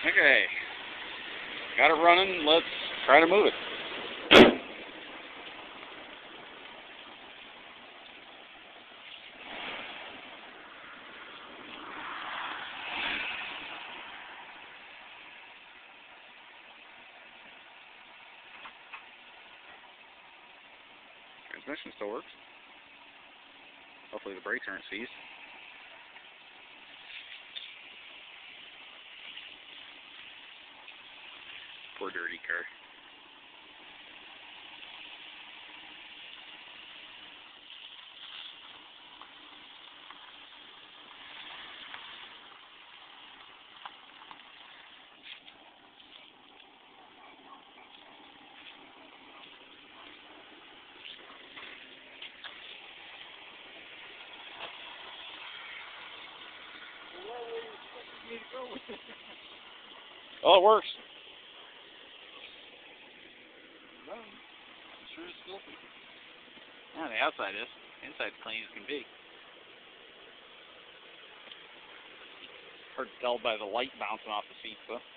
Okay. Got it running. Let's try to move it. Transmission still works. Hopefully the brakes aren't seized. Poor dirty car. Oh, it works. Sure is filthy. Yeah, the outside is. Inside's clean as can be. Hard to tell by the light bouncing off the seats, though.